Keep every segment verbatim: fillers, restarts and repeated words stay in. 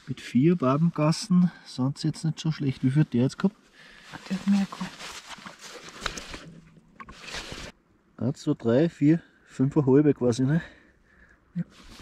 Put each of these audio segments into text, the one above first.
Mit vier Wabengassen sind sie jetzt nicht so schlecht. Wie viel hat der jetzt gehabt? Der hat mehr gehabt. eins, zwei, drei, vier, fünfeinhalb quasi, ne? Ja.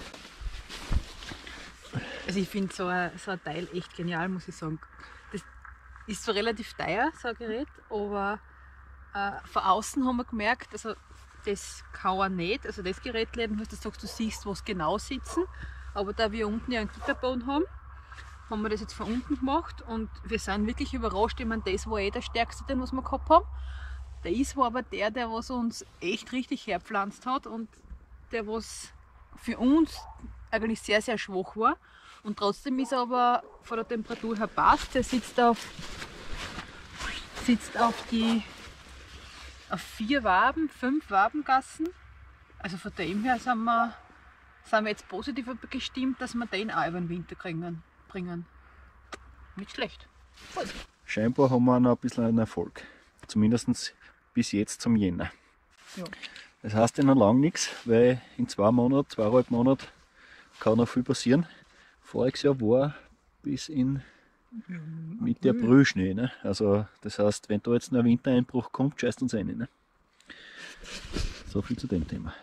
Also ich finde so ein, so ein Teil echt genial, muss ich sagen. Das ist zwar relativ teuer, so ein Gerät, aber äh, von außen haben wir gemerkt, also das kann er nicht, also das Gerät laden, was du sagst, du siehst, wo es genau sitzen, aber da wir unten ja einen Gitterboden haben, haben wir das jetzt von unten gemacht und wir sind wirklich überrascht. Ich meine, das war eh der stärkste, den was wir gehabt haben. Der ist war aber der, der was uns echt richtig herpflanzt hat und der was für uns eigentlich sehr, sehr schwach war. Und trotzdem ist er aber von der Temperatur her passt. Der sitzt auf, sitzt auf die auf vier Waben, fünf Wabengassen. Also von dem her sind wir, sind wir jetzt positiv gestimmt, dass wir den auch über den Winter kriegen, bringen. Nicht schlecht. Voll. Scheinbar haben wir noch ein bisschen einen Erfolg. Zumindest bis jetzt zum Jänner. Ja. Das heißt ja noch lange nichts, weil in zwei Monaten, zweieinhalb Monaten kann noch viel passieren. Voriges Jahr war bis in Mitte April Schnee. Ne? Also das heißt, wenn da jetzt noch ein Wintereinbruch kommt, scheißt uns rein. Ne? So viel zu dem Thema.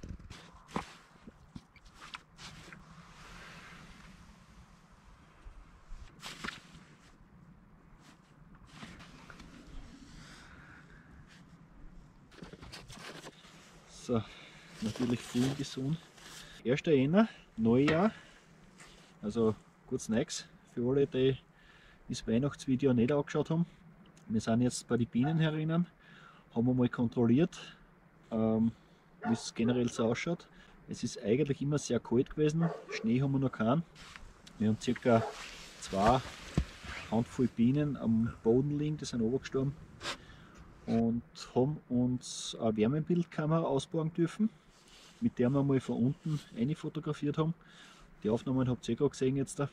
So, natürlich früh und gesund. erster Jänner, Neujahr, also kurz Neues für alle, die das Weihnachtsvideo nicht angeschaut haben. Wir sind jetzt bei den Bienen herinnen, haben wir mal kontrolliert, ähm, wie es generell so ausschaut. Es ist eigentlich immer sehr kalt gewesen, Schnee haben wir noch keinen. Wir haben ca. zwei Handvoll Bienen am Boden liegen, die sind runtergestorben. Und haben uns eine Wärmebildkamera ausborgen dürfen, mit der wir mal von unten eine fotografiert haben. Die Aufnahmen habt ihr gerade gesehen jetzt da.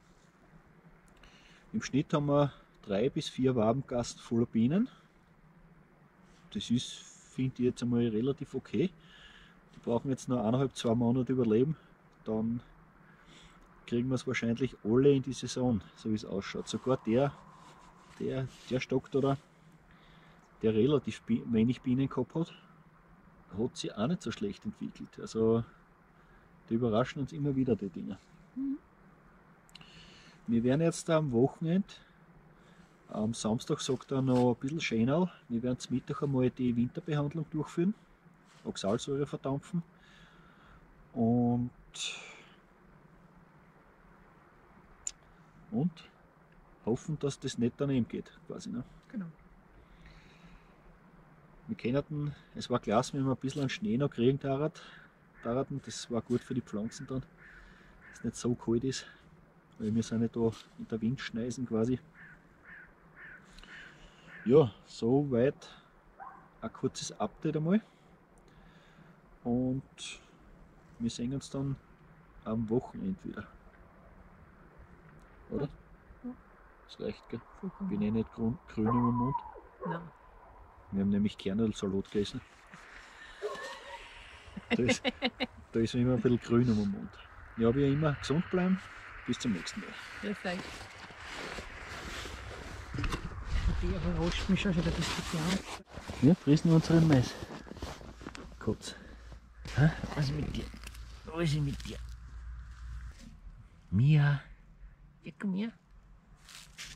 Im Schnitt haben wir drei bis vier Wabengassen voller Bienen. Das ist, finde ich, jetzt einmal relativ okay. Die brauchen jetzt noch eineinhalb, zwei Monate überleben. Dann kriegen wir es wahrscheinlich alle in die Saison, so wie es ausschaut. Sogar der, der, der Stock da, der relativ wenig Bienen gehabt hat, hat sich auch nicht so schlecht entwickelt. Also die überraschen uns immer wieder, die Dinge. Mhm. Wir werden jetzt am Wochenende, am Samstag sagt er noch ein bisschen Schönau, wir werden zum Mittag einmal die Winterbehandlung durchführen, Oxalsäure verdampfen und, und hoffen, dass das nicht daneben geht, quasi. Ne? Genau. Wir kennten, es war klasse, wenn wir ein bisschen an Schnee noch kriegen darf. Das war gut für die Pflanzen dann, dass es nicht so kalt ist, weil wir sind ja da in der Windschneisen quasi. Ja, soweit ein kurzes Update einmal. Und wir sehen uns dann am Wochenende wieder. Oder? Ja. Das reicht, gell? Ich bin eh nicht grün, grün im Mund. Nein. Wir haben nämlich Kernelsalat gegessen. Da ist, da ist immer ein bisschen grün um den Mund. Ja, wie immer, gesund bleiben. Bis zum nächsten Mal. Ja, vielleicht. Die überrascht mich schon wieder, das geht ja. Wir frissen unseren Mais. Kurz. Hä? Was ist mit dir? Was ist mit dir? Mia. Ja, komm her.